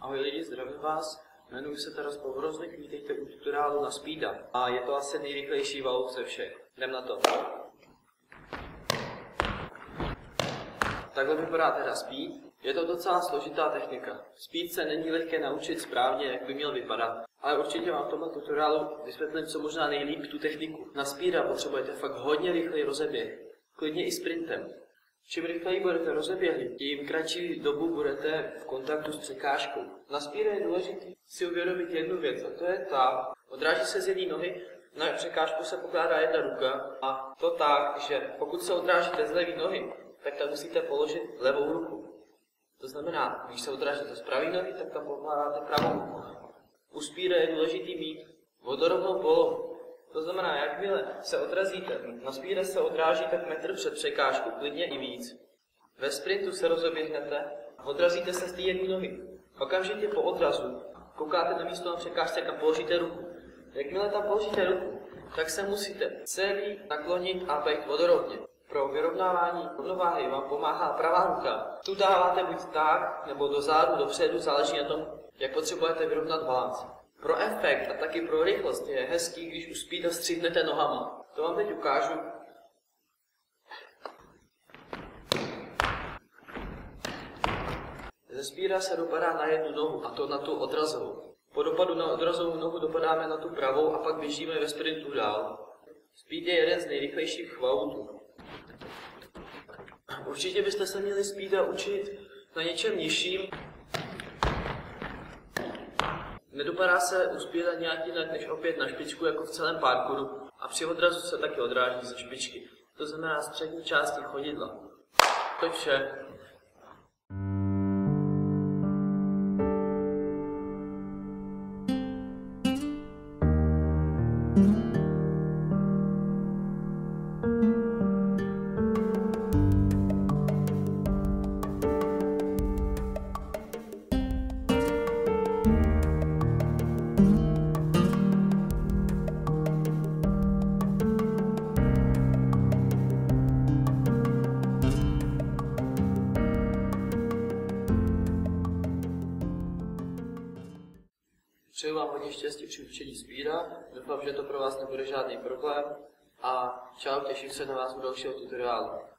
Ahoj lidi, zdravím vás. Jmenuji se Taras Povoroznik, vítejte u tutoriálu na Speeda. A je to asi nejrychlejší valov ze všech. Jdem na to. Takhle vypadá teda Speed. Je to docela složitá technika. Speed se není lehké naučit správně, jak by měl vypadat. Ale určitě vám v tomhle tutoriálu vysvětlím co možná nejlíp tu techniku. Na Speeda potřebujete fakt hodně rychlý rozeběh. Klidně i sprintem. Čím rychleji budete rozeběhli, tím kratší dobu budete v kontaktu s překážkou. Na Speeda je důležité si uvědomit jednu věc, a to je ta, odráží se z jedné nohy, na překážku se pokládá jedna ruka, a to tak, že pokud se odrážíte z levé nohy, tak tam musíte položit levou ruku. To znamená, když se odrážíte z pravé nohy, tak tam pokládáte pravou ruku. U Speeda je důležité mít vodorovnou polohu. To znamená, jakmile se odrazíte, na Speeda se odráží tak metr před překážkou, klidně i víc. Ve sprintu se rozeběhnete, odrazíte se z té jedné nohy. Okamžitě po odrazu koukáte na místo na překážce, kam položíte ruku. Jakmile tam položíte ruku, tak se musíte celý naklonit a bejt vodorovně. Pro vyrovnávání rovnováhy vám pomáhá pravá ruka. Tu dáváte buď tak, nebo dozadu, dopředu, záleží na tom, jak potřebujete vyrovnat balans. Pro efekt a taky pro rychlost je hezký, když u Speeda stříhnete nohama. To vám teď ukážu. Ze Speeda se dopadá na jednu nohu, a to na tu odrazovou. Po dopadu na odrazovou nohu dopadáme na tu pravou a pak běžíme ve sprintu dál. Speed je jeden z nejrychlejších chvautů. Určitě byste se měli Speeda učit na něčem nižším. Nedopadá se u Speeda nějak jinak než opět na špičku jako v celém parkouru a při odrazu se taky odráží ze špičky. To znamená střední části chodidla. To je vše. Přeju vám hodně štěstí při učení Speeda, doufám, že to pro vás nebude žádný problém a čau, těším se na vás u dalšího tutoriálu.